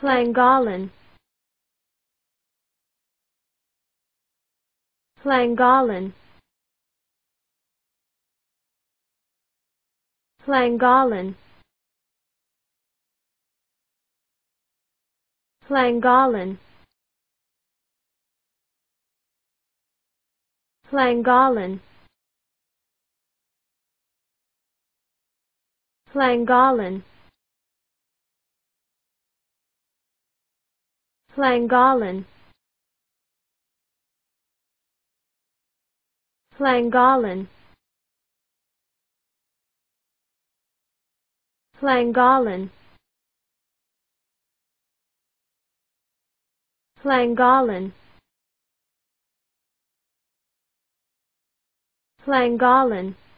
Llangollen, Llangollen, Llangollen, Llangollen, Llangollen, Llangollen, Llangollen, Llangollen, Llangollen, Llangollen, Llangollen,